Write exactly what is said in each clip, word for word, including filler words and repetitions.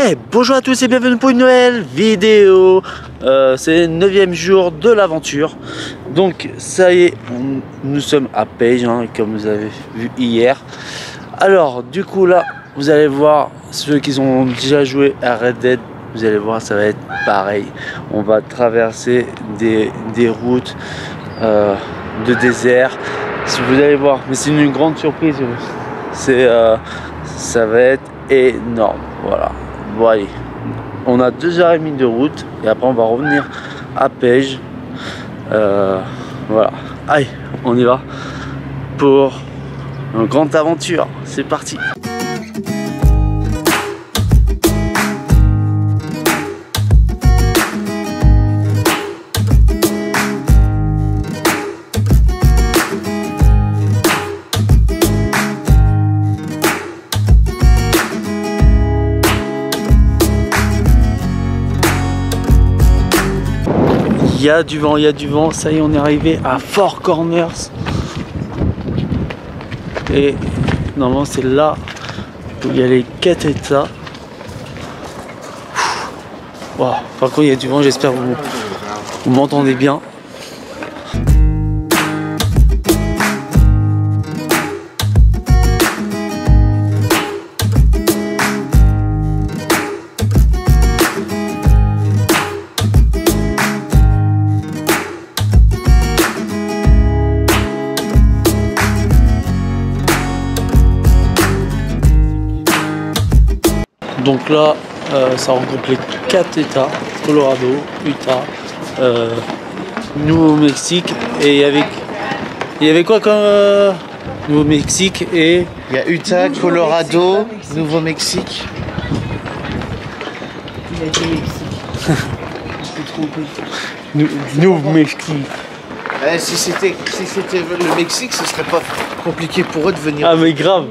Ouais, bonjour à tous et bienvenue pour une nouvelle vidéo. euh, C'est le neuvième jour de l'aventure. Donc ça y est, on, nous sommes à Page, hein, comme vous avez vu hier. Alors du coup là, vous allez voir, ceux qui ont déjà joué à Red Dead, vous allez voir, ça va être pareil. On va traverser des, des routes euh, de désert. Si vous allez voir, mais c'est une grande surprise. C'est, euh, ça va être énorme. Voilà. Bon allez, on a deux heures et demie de route et après on va revenir à Page. Euh, voilà. Allez, on y va pour une grande aventure. C'est parti. Il y a du vent, il y a du vent. Ça y est, on est arrivé à Four Corners. Et normalement, c'est là où il y a les quatre états. Wow. Par contre, il y a du vent. J'espère que vous, vous m'entendez bien. Donc là, euh, ça regroupe les quatre états, Colorado, Utah, euh, Nouveau-Mexique, et il y avait, il y avait quoi comme euh, Nouveau-Mexique et... Il y a Utah, Colorado, Nouveau-Mexique. Il a dit Mexique. Je suis trompé. Nouveau-Mexique. Eh, si c'était si c'était le Mexique, ce serait pas compliqué pour eux de venir. Ah mais grave.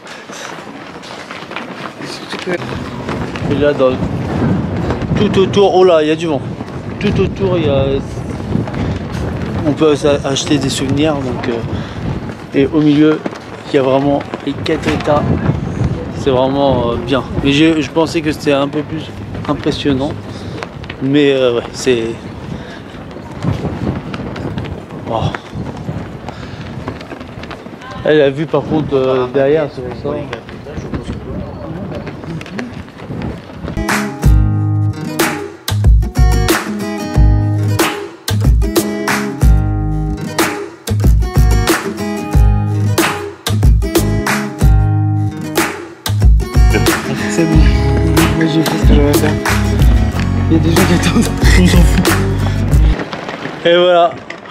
Et là, dans, tout autour, oh là, il y a du vent. Tout autour, il y a, on peut acheter des souvenirs. Donc, euh, et au milieu, il y a vraiment les quatre états. C'est vraiment euh, bien. Mais je, je pensais que c'était un peu plus impressionnant. Mais euh, ouais, c'est. Oh. Elle a vu par contre euh, derrière, c'est pour ça. C'est bon. Moi j'ai fait ce que j'avais à faire. Il y a des gens qui attendent. On s'en fout. Et voilà.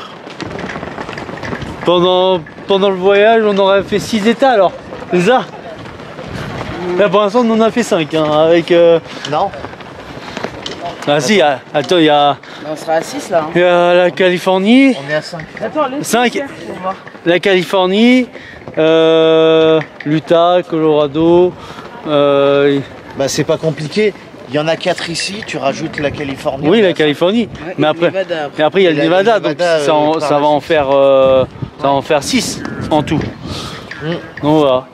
Pendant, pendant le voyage, on aurait fait six états alors. C'est ça? Là pour l'instant, on en a fait cinq. Hein, avec. Euh... Non. Ah si, ah, attends, il y a. On sera à six là. Hein. Il y a la Californie. On est à cinq. Attends, laisse cinq. pour voir. La Californie, euh, l'Utah, Colorado. Euh... Bah c'est pas compliqué. Il y en a quatre ici. Tu rajoutes la Californie. Oui, la Californie. Ouais, mais, et après, Nevada, après. mais après, il y a le Et la- Nevada, le Nevada, donc ça, en- euh, ça par va la en suite. faire, euh, ça va en faire six en tout. Mm. Donc voilà.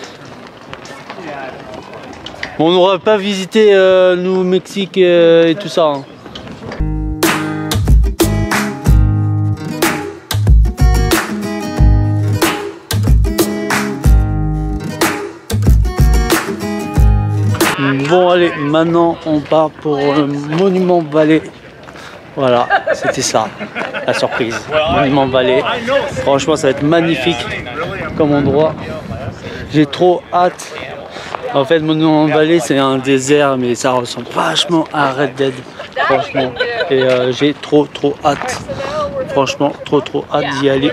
Bon, on n'aura pas visité euh, nous Mexique euh, et tout ça. Hein. Bon allez, maintenant on part pour le Monument Valley. Voilà, c'était ça, la surprise. Monument Valley. Franchement, ça va être magnifique comme endroit. J'ai trop hâte. En fait, Monument Valley, c'est un désert, mais ça ressemble vachement à Red Dead. Franchement. Et euh, j'ai trop trop hâte. Franchement, trop trop hâte d'y aller.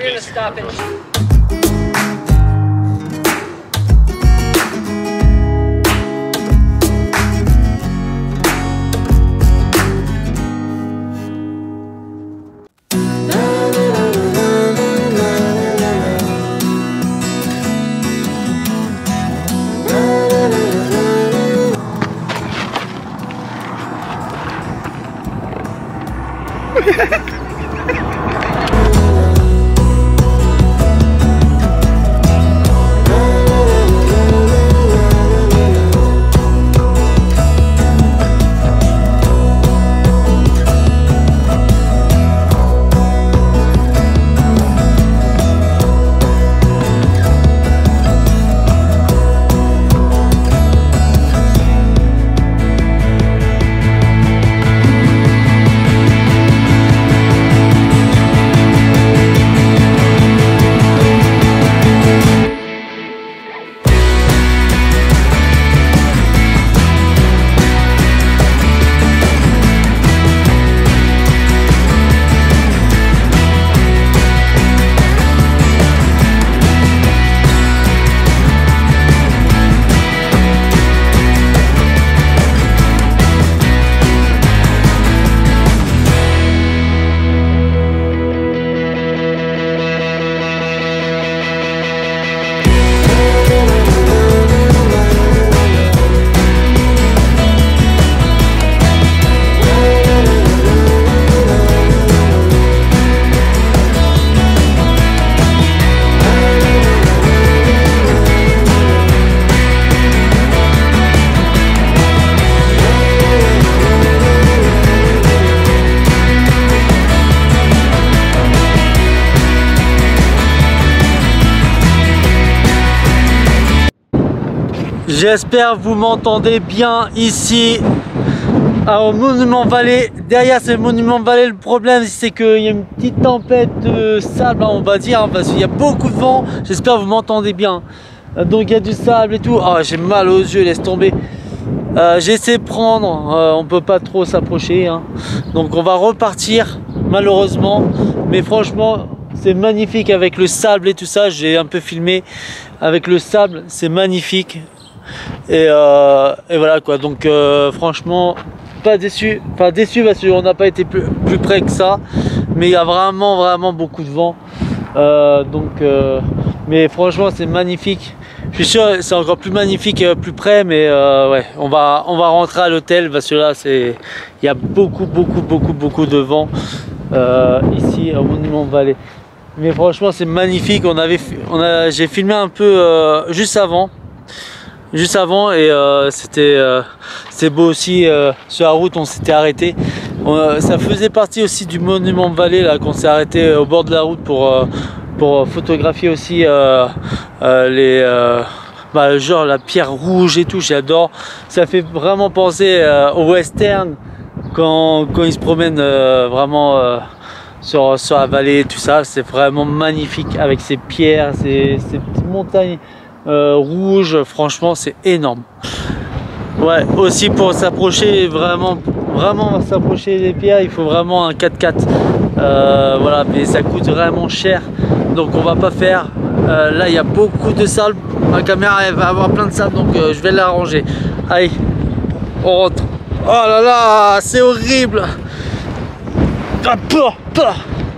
J'espère que vous m'entendez bien ici au Monument Valley. Derrière ce Monument Valley, le problème c'est qu'il y a une petite tempête de sable, on va dire, parce qu'il y a beaucoup de vent. J'espère que vous m'entendez bien. Donc il y a du sable et tout. Oh, j'ai mal aux yeux, laisse tomber. Euh, J'essaie de prendre, euh, on peut pas trop s'approcher, hein. Donc on va repartir malheureusement, mais franchement c'est magnifique avec le sable et tout ça. J'ai un peu filmé avec le sable, c'est magnifique et, euh, et voilà quoi. Donc euh, franchement pas déçu, enfin déçu parce qu'on n'a pas été plus, plus près que ça, mais il y a vraiment vraiment beaucoup de vent, euh, donc euh, mais franchement c'est magnifique. Je suis sûr c'est encore plus magnifique euh, plus près, mais euh, ouais, on va on va rentrer à l'hôtel parce que là c'est il y a beaucoup beaucoup beaucoup beaucoup de vent euh, ici au Monument Valley. Mais franchement c'est magnifique. On avait on a j'ai filmé un peu euh, juste avant juste avant et euh, c'était euh, c'est beau aussi. Euh, sur la route on s'était arrêté, on, ça faisait partie aussi du Monument Valley là qu'on s'est arrêté au bord de la route pour euh, pour photographier aussi euh, euh, les euh, bah, genre la pierre rouge et tout. J'adore, ça fait vraiment penser euh, au western quand, quand ils se promènent euh, vraiment euh, sur, sur la vallée, tout ça. C'est vraiment magnifique avec ces pierres, ces, ces petites montagnes euh, rouges. Franchement c'est énorme. Ouais, aussi pour s'approcher, vraiment vraiment s'approcher des pierres, il faut vraiment un quatre-quatre. Euh, voilà, mais ça coûte vraiment cher, donc on va pas faire. Euh, là il y a beaucoup de sable, ma caméra elle va avoir plein de sable, donc euh, je vais l'arranger. Allez, on rentre. Oh là là, c'est horrible. Ah, peur, peur.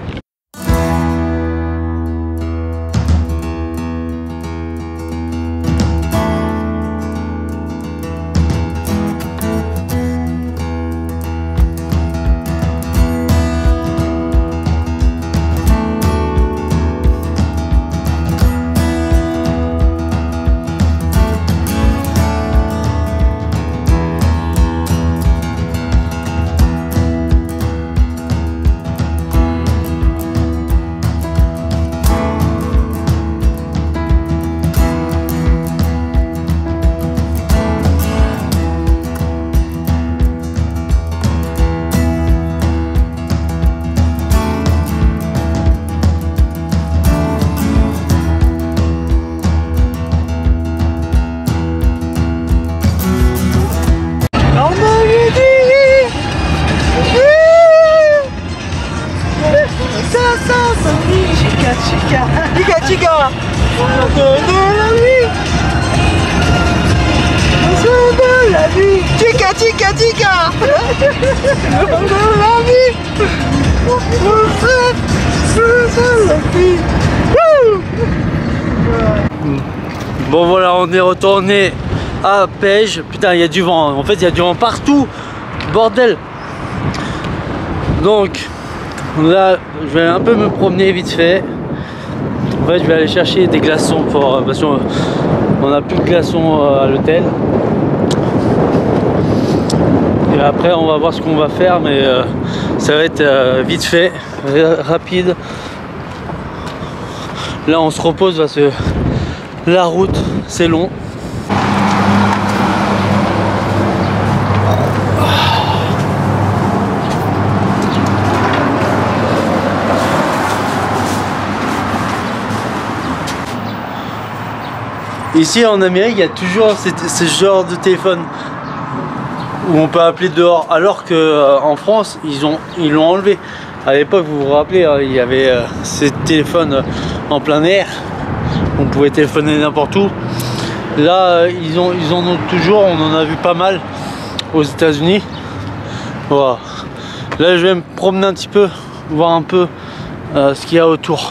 Chica, chica, chica, de la nuit, de la nuit, chica, chica, chica, de la nuit, bon voilà, on est retourné à Pège. Putain, il y a du vent, en fait il y a du vent partout, bordel. Donc là je vais un peu me promener vite fait. En fait je vais aller chercher des glaçons pour, parce qu'on n'a plus de glaçons à l'hôtel. Et après on va voir ce qu'on va faire, mais euh, ça va être euh, vite fait, rapide. Là on se repose parce que la route c'est long. Ici en Amérique, il y a toujours ce genre de téléphone où on peut appeler dehors, alors que euh, en France, ils ont ils l'ont enlevé. À l'époque, vous vous rappelez, hein, il y avait euh, ces téléphones euh, en plein air, on pouvait téléphoner n'importe où. Là, euh, ils ont ils en ont toujours, on en a vu pas mal aux États-Unis. Voilà. Là, je vais me promener un petit peu, voir un peu euh, ce qu'il y a autour.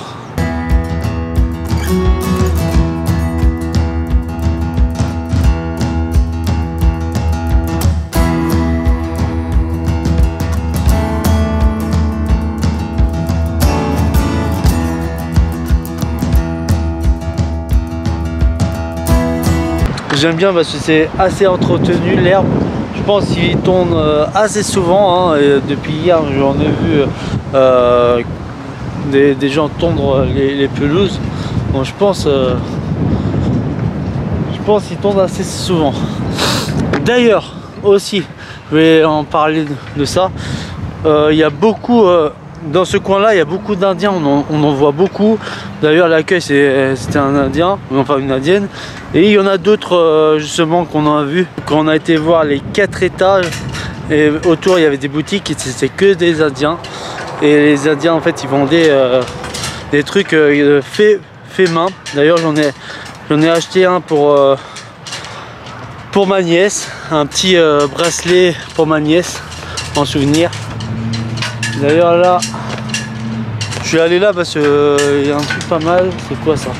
J'aime bien parce que c'est assez entretenu, l'herbe. Je pense qu'il tourne assez souvent, hein, et depuis hier j'en ai vu euh, des, des gens tondre les, les pelouses. Donc je pense, euh, je pense qu'ils tournent assez souvent. D'ailleurs, aussi, je vais en parler de ça. Il euh, y a beaucoup, euh, dans ce coin-là, il y a beaucoup d'Indiens, on, en, on en voit beaucoup. D'ailleurs, l'accueil, c'était un Indien, enfin une Indienne. Et il y en a d'autres, euh, justement, qu'on a vu. Quand on a été voir les quatre étages, et autour, il y avait des boutiques, et c'était que des Indiens. Et les Indiens, en fait, ils vendaient euh, des trucs euh, faits fait main. D'ailleurs, j'en ai, j'en ai acheté un pour... Euh, pour ma nièce, un petit euh, bracelet pour ma nièce en souvenir. D'ailleurs là, je suis allé là parce qu'il euh, y a un truc pas mal. C'est quoi ça?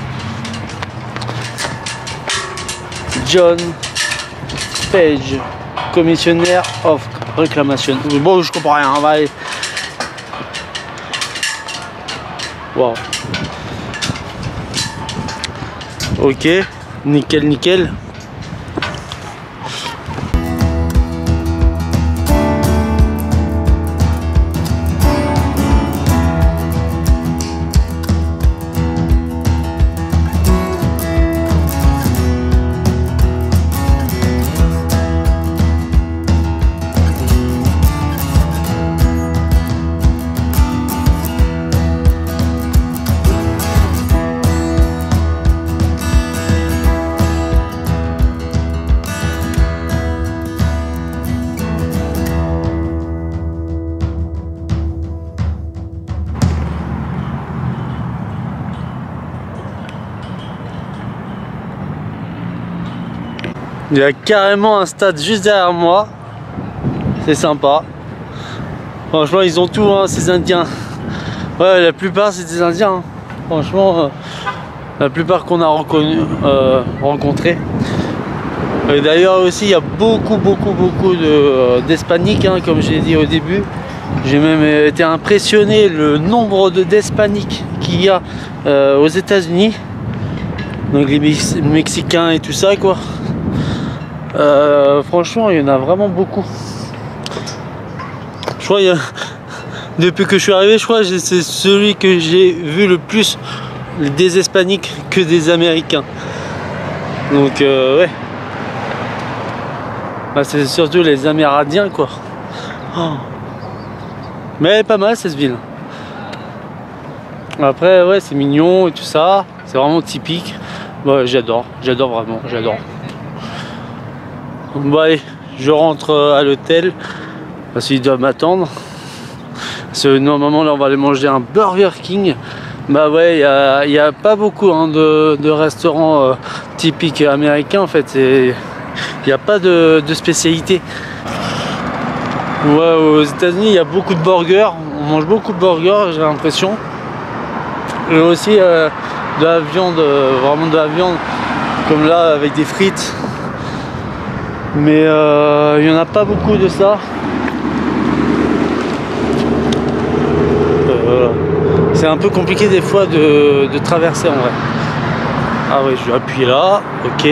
John Page, commissionnaire of réclamation. Bon, je comprends rien, on va aller. Wow. Ok, nickel, nickel. Il y a carrément un stade juste derrière moi. C'est sympa. Franchement, ils ont tout, hein, ces Indiens. Ouais, la plupart, c'est des Indiens. Hein. Franchement, euh, la plupart qu'on a reconnu, euh, rencontrés. Et d'ailleurs aussi, il y a beaucoup, beaucoup, beaucoup d'Hispaniques, euh, hein, comme j'ai dit au début. J'ai même été impressionné le nombre d'Hispaniques qu'il y a euh, aux États-Unis. Donc les Mexicains et tout ça, quoi. Euh, franchement, il y en a vraiment beaucoup. Je crois, il y a... depuis que je suis arrivé, je crois que c'est celui que j'ai vu le plus des Hispaniques que des Américains. Donc, euh, ouais. Bah, c'est surtout les Amérindiens, quoi. Oh. Mais elle est pas mal cette ville. Après, ouais, c'est mignon et tout ça. C'est vraiment typique. Bah, j'adore, j'adore vraiment, j'adore. Bon allez, je rentre à l'hôtel parce qu'ils doivent m'attendre. Parce que normalement là on va aller manger un Burger King. Bah ouais, il n'y a, a pas beaucoup hein, de, de restaurants euh, typiques américains en fait. Il n'y a pas de, de spécialité. Ouais, aux États-Unis il y a beaucoup de burgers. On mange beaucoup de burgers, j'ai l'impression. Et aussi euh, de la viande, vraiment de la viande, comme là avec des frites. Mais euh, il n'y en a pas beaucoup de ça. Euh, c'est un peu compliqué des fois de, de traverser en vrai. Ah oui, je vais appuyer là, ok.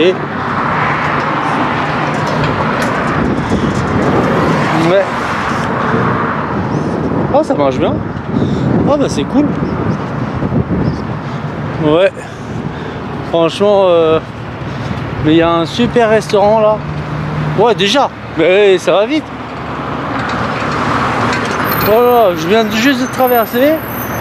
Ouais. Oh, ça marche bien. Oh bah c'est cool. Ouais. Franchement, euh, mais il y a un super restaurant là. Ouais déjà, mais ça va vite. Voilà, je viens juste de traverser.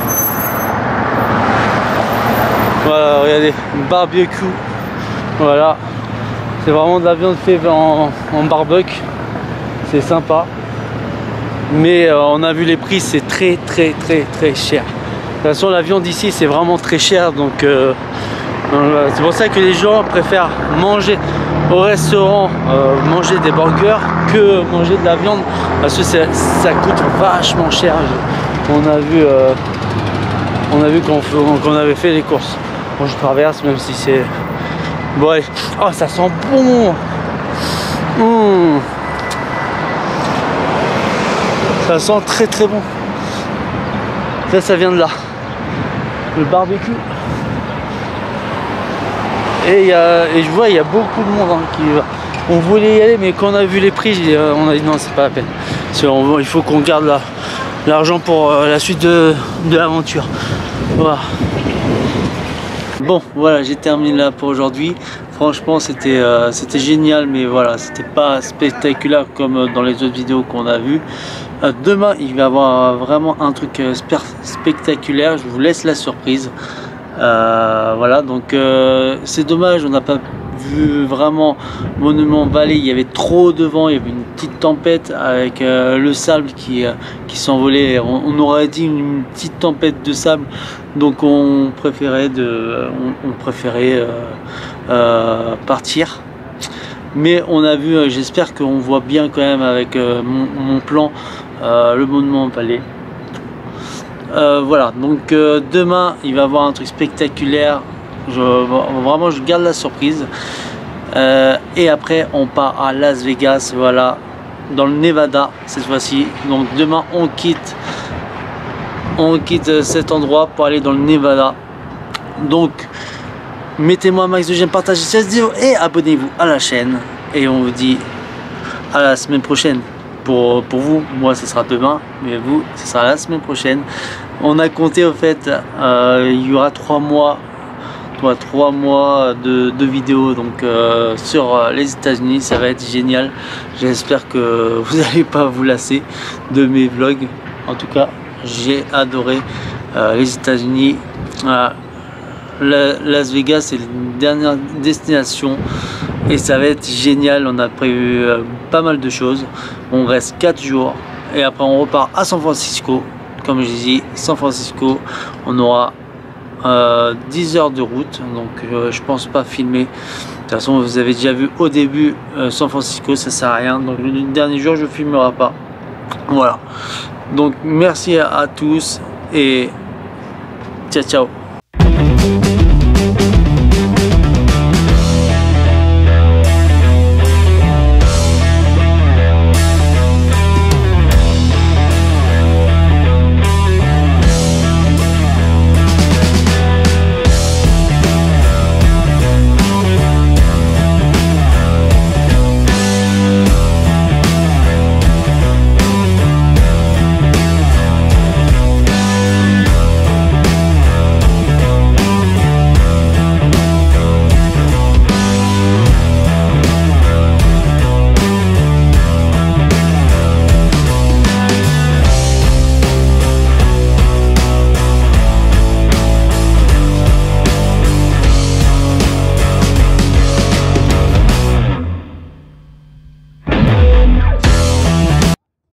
Voilà, regardez, barbecue. Voilà, c'est vraiment de la viande faite en, en barbecue. C'est sympa. Mais euh, on a vu les prix, c'est très très très très cher. De toute façon, la viande ici, c'est vraiment très cher. Donc euh, euh, c'est pour ça que les gens préfèrent manger au restaurant, euh, manger des burgers que manger de la viande parce que ça, ça coûte vachement cher. On a vu euh, on a vu qu'on qu'on avait fait les courses. Bon, je traverse même si c'est bon allez. Oh ça sent bon. Mmh. Ça sent très très bon. Ça ça vient de là, le barbecue. Et, y a, et je vois il y a beaucoup de monde hein, qui va. On voulait y aller mais quand on a vu les prix on a dit non c'est pas la peine. On, il faut qu'on garde l'argent pour euh, la suite de, de l'aventure. Voilà. Bon voilà, j'ai terminé là pour aujourd'hui. franchement c'était euh, c'était génial, mais voilà, c'était pas spectaculaire comme dans les autres vidéos qu'on a vues. Euh, demain il va y avoir vraiment un truc spectaculaire, je vous laisse la surprise. Euh, voilà, donc euh, c'est dommage, on n'a pas vu vraiment Monument Valley, il y avait trop de vent, il y avait une petite tempête avec euh, le sable qui, euh, qui s'envolait, on, on aurait dit une petite tempête de sable, donc on préférait, de, on, on préférait euh, euh, partir. Mais on a vu, euh, j'espère qu'on voit bien quand même avec euh, mon, mon plan euh, le Monument Valley. Euh, voilà, donc euh, demain il va y avoir un truc spectaculaire, je, vraiment je garde la surprise. Euh, et après on part à Las Vegas, voilà, dans le Nevada cette fois-ci. Donc demain on quitte on quitte cet endroit pour aller dans le Nevada. Donc mettez-moi un max de j'aime, partagez cette vidéo et abonnez-vous à la chaîne, et on vous dit à la semaine prochaine. Pour, pour vous, moi ce sera demain, mais vous ce sera la semaine prochaine. On a compté au fait, euh, il y aura trois mois, trois mois de, de vidéos donc euh, sur les États-Unis. Ça va être génial. J'espère que vous n'allez pas vous lasser de mes vlogs. En tout cas, j'ai adoré euh, les États-Unis. Euh, Las Vegas c'est une dernière destination et ça va être génial. On a prévu euh, pas mal de choses. On reste quatre jours et après on repart à San Francisco. Comme je dis, San Francisco, on aura euh, dix heures de route, donc euh, je pense pas filmer. De toute façon vous avez déjà vu au début euh, San Francisco, ça sert à rien, donc le dernier jour je filmerai pas. Voilà, donc merci à, à tous et ciao ciao.